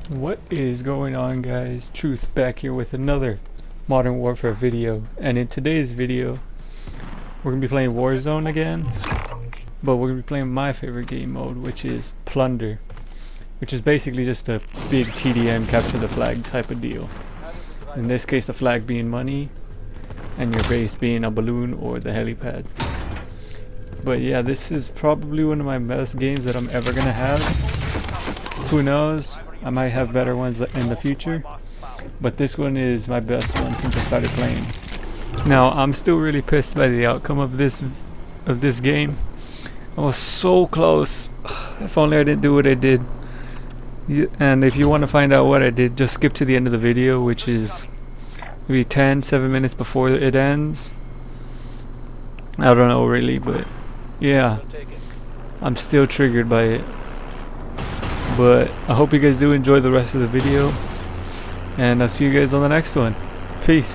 What is going on, guys? Truth back here with another Modern Warfare video, and in today's video we're gonna be playing Warzone again, but we're gonna be playing my favorite game mode, which is Plunder, which is basically just a big TDM capture the flag type of deal. In this case, the flag being money and your base being a balloon or the helipad. But yeah, this is probably one of my best games that I'm ever gonna have. Who knows, I might have better ones in the future, but this one is my best one since I started playing. Now, I'm still really pissed by the outcome of this game. I was so close. If only I didn't do what I did. And if you want to find out what I did, just skip to the end of the video, which is maybe 7 minutes before it ends. I don't know really, but yeah, I'm still triggered by it. But I hope you guys do enjoy the rest of the video, and I'll see you guys on the next one. Peace.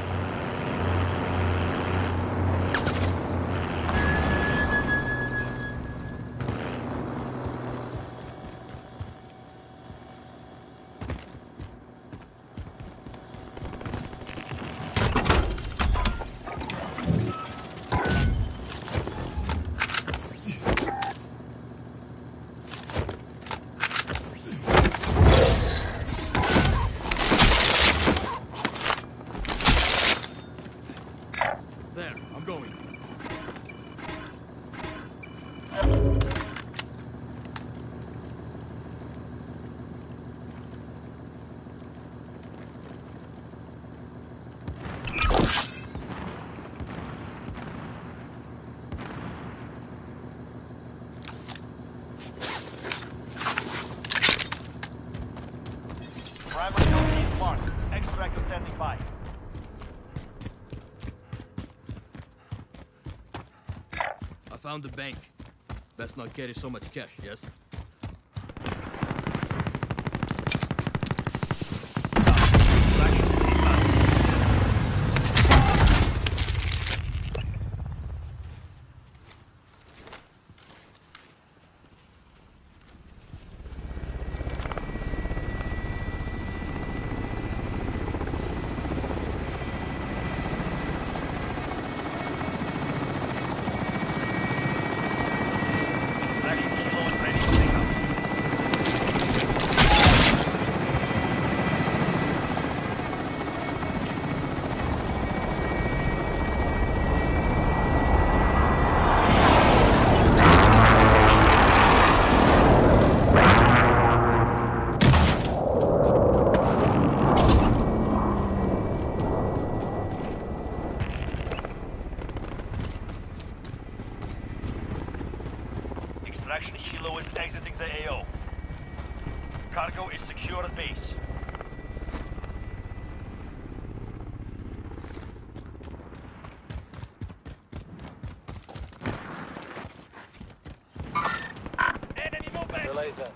There, I'm going. Primary LC is marked. Extract is standing by. I found the bank. Best not carry so much cash, yes? Extraction helo is exiting the AO. Cargo is secure at base. Enemy movement! Relay that.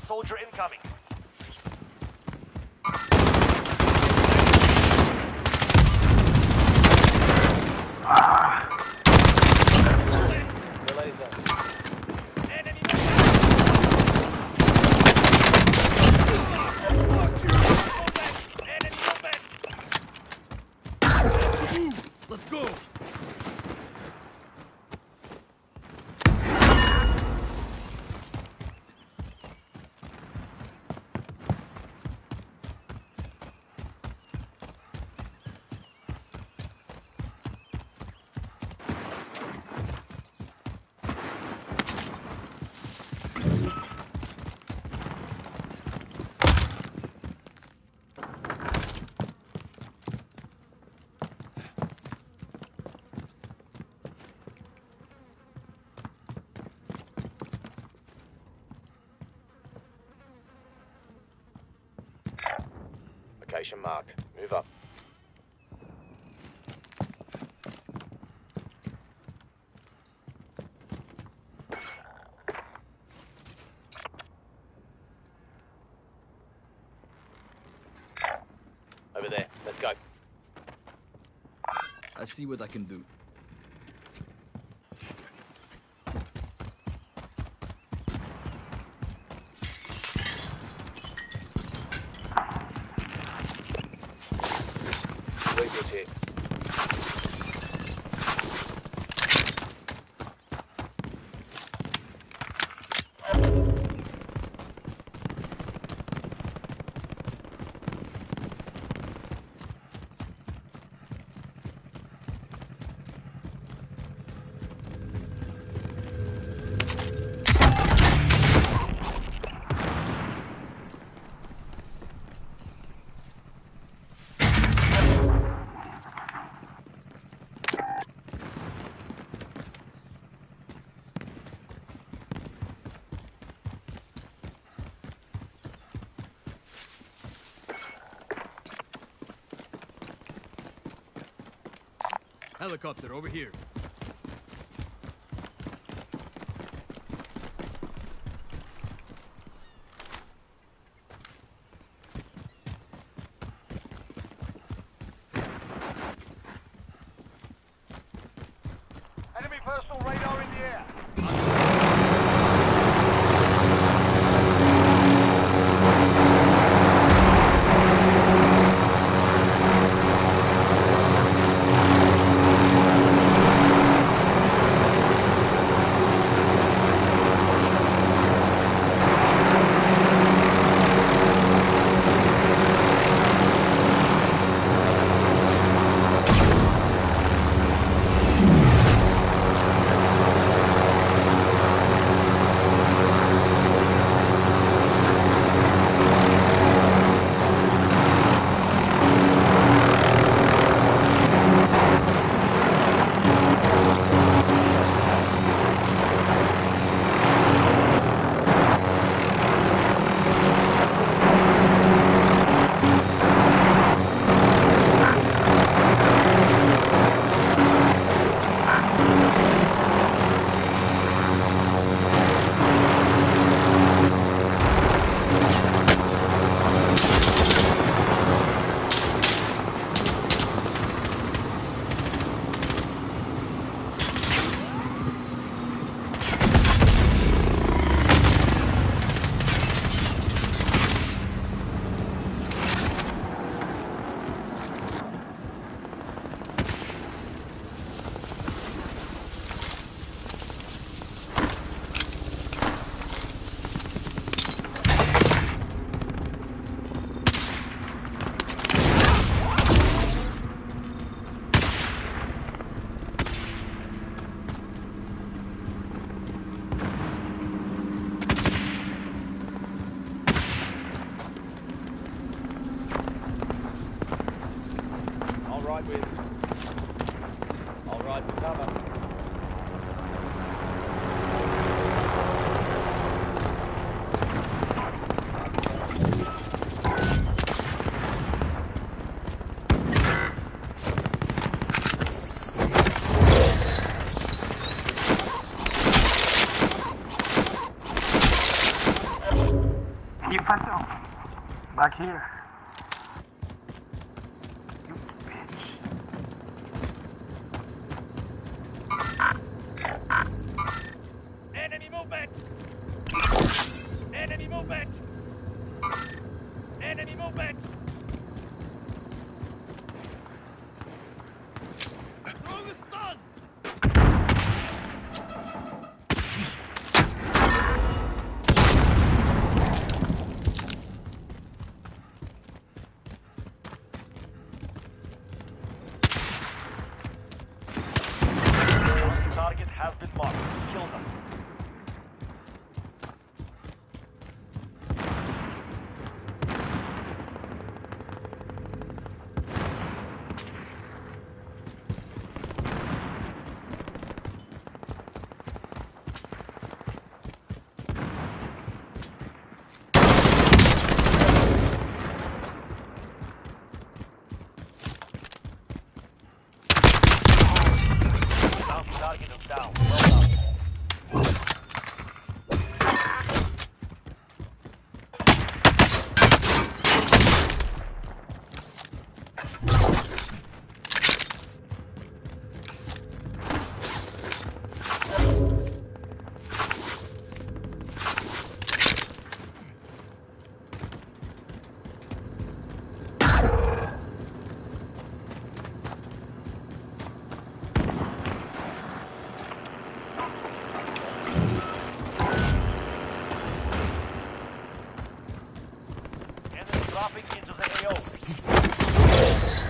soldier incoming. Let's go! Location marked. Move up. Over there. Let's go. I see what I can do. Where's your Helicopter over here. Enemy personal radar in the air. All right with cover. here. You bitch. Enemy movement! Enemy movement! Enemy movement! Throwing a stun! Target has been marked. Kill them. Target is down. Well done. Enemy dropping into the AO.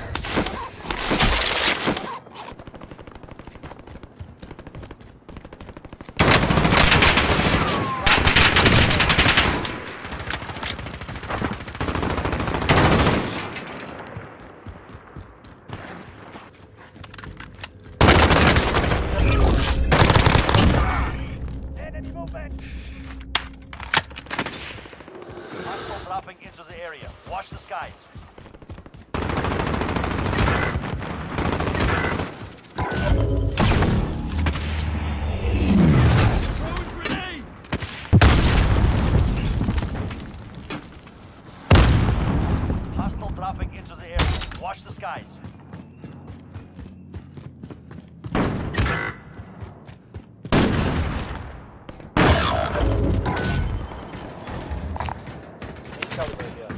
Enemy movement! Hostile dropping into the area. Watch the skies. Throwing grenade! Hostile dropping into the area. Watch the skies. Recalibrate here.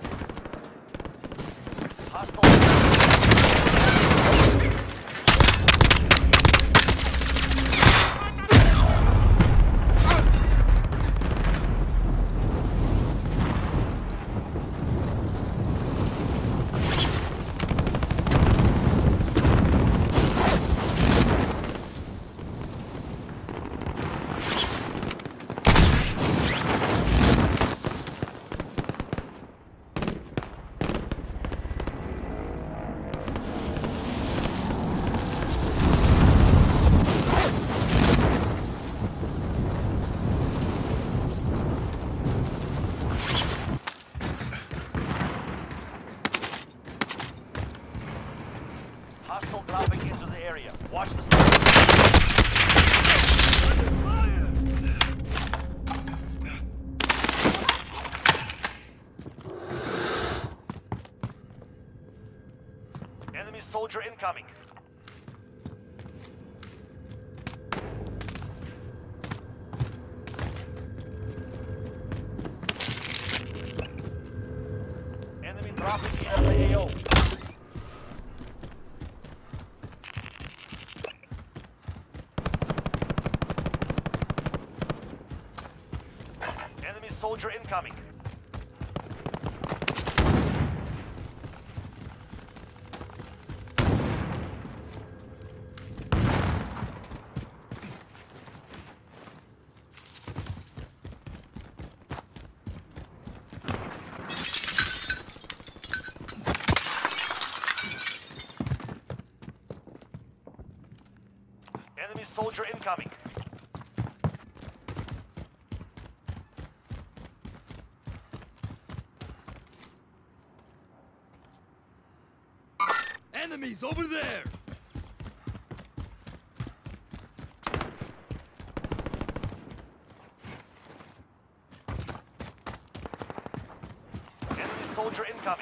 Hostile dropping into the area. Watch the skies. Enemy soldier incoming. Enemy dropping into the AO. Enemy soldier incoming. Enemy soldier incoming. Enemies over there! Enemy soldier Soldier incoming.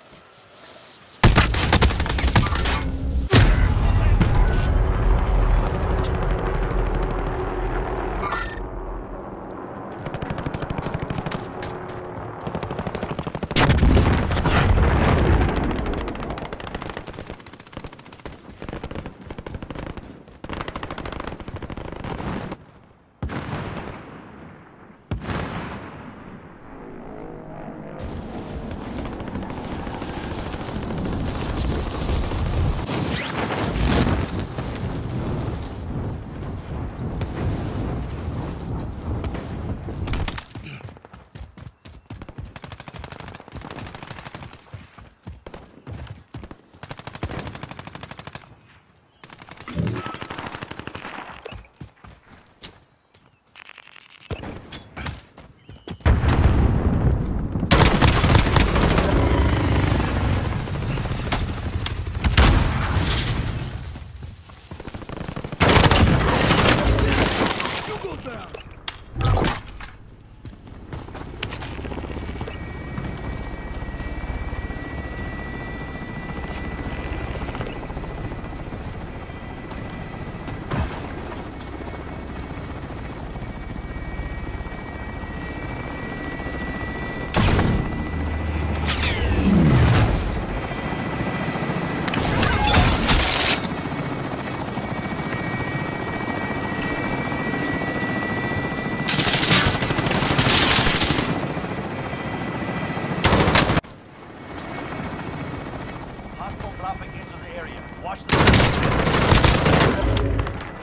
Hostile dropping into the area. Watch the...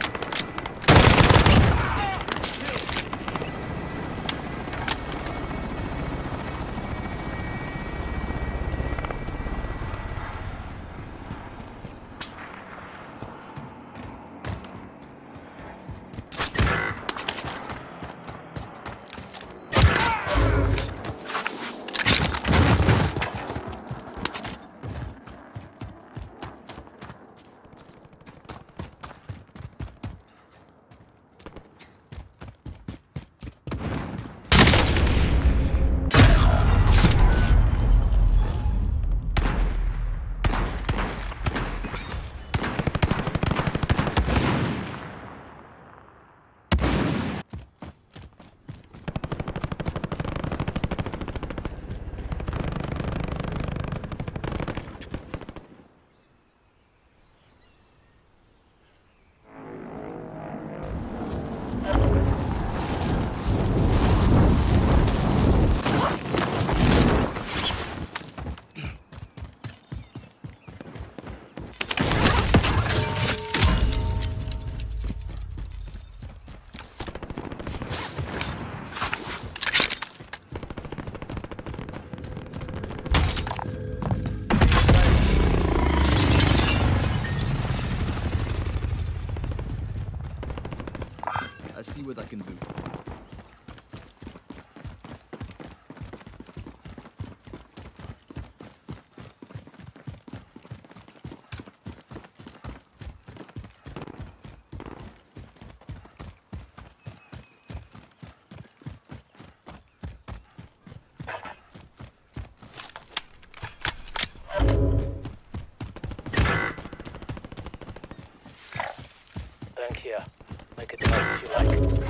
I see what I can do. Bank here. Make it nice if you like.